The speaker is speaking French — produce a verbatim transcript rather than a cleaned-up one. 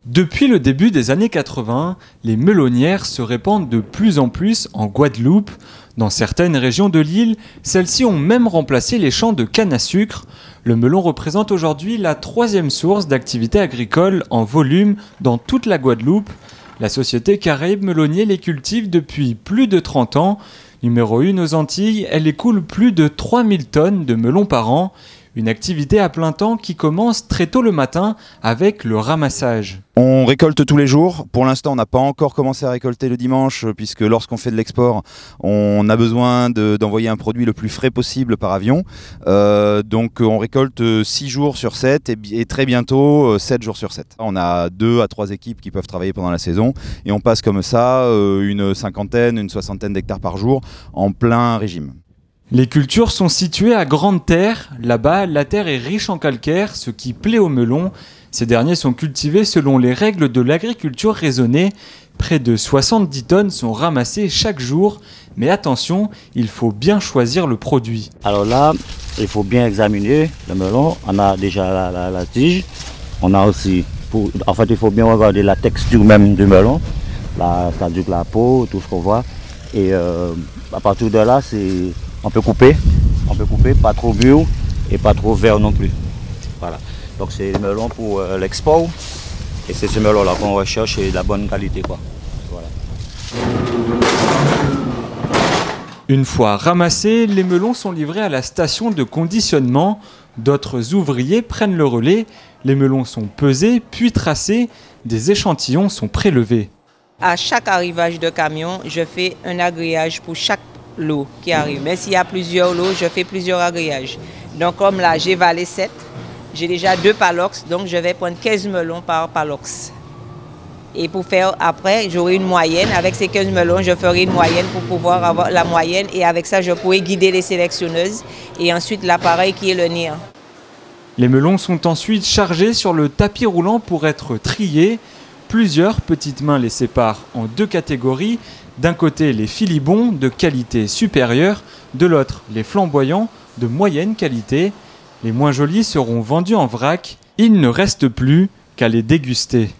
Depuis le début des années quatre-vingts, les melonnières se répandent de plus en plus en Guadeloupe. Dans certaines régions de l'île, celles-ci ont même remplacé les champs de canne à sucre. Le melon représente aujourd'hui la troisième source d'activité agricole en volume dans toute la Guadeloupe. La société Caraïbes Melonniers les cultive depuis plus de trente ans. Numéro un aux Antilles, elle écoule plus de trois mille tonnes de melons par an. Une activité à plein temps qui commence très tôt le matin avec le ramassage. On récolte tous les jours. Pour l'instant, on n'a pas encore commencé à récolter le dimanche puisque lorsqu'on fait de l'export, on a besoin de, d'envoyer un produit le plus frais possible par avion. Euh, donc on récolte six jours sur sept et, et très bientôt sept jours sur sept. On a deux à trois équipes qui peuvent travailler pendant la saison et on passe comme ça euh, une cinquantaine, une soixantaine d'hectares par jour en plein régime. Les cultures sont situées à grande terre. Là-bas, la terre est riche en calcaire, ce qui plaît aux melons. Ces derniers sont cultivés selon les règles de l'agriculture raisonnée. Près de soixante-dix tonnes sont ramassées chaque jour. Mais attention, il faut bien choisir le produit. Alors là, il faut bien examiner le melon. On a déjà la, la, la tige. On a aussi, pour, en fait, il faut bien regarder la texture même du melon. La, c'est-à-dire la peau, tout ce qu'on voit. Et euh, à partir de là, c'est... On peut couper, on peut couper, pas trop mûr et pas trop vert non plus. Voilà. Donc c'est le melon pour euh, l'export et c'est ce melon là qu'on recherche et de la bonne qualité quoi. Voilà. Une fois ramassés, les melons sont livrés à la station de conditionnement. D'autres ouvriers prennent le relais. Les melons sont pesés puis tracés. Des échantillons sont prélevés. À chaque arrivage de camion, je fais un agréage pour chaque lot qui arrive. Mais s'il y a plusieurs lots, je fais plusieurs agréages. Donc comme là, j'ai valé sept, j'ai déjà deux palox, donc je vais prendre quinze melons par palox. Et pour faire après, j'aurai une moyenne. Avec ces quinze melons, je ferai une moyenne pour pouvoir avoir la moyenne. Et avec ça, je pourrai guider les sélectionneuses. Et ensuite, l'appareil qui est le néant. Les melons sont ensuite chargés sur le tapis roulant pour être triés. Plusieurs petites mains les séparent en deux catégories. D'un côté, les filibons de qualité supérieure, de l'autre, les flamboyants de moyenne qualité. Les moins jolis seront vendus en vrac. Il ne reste plus qu'à les déguster.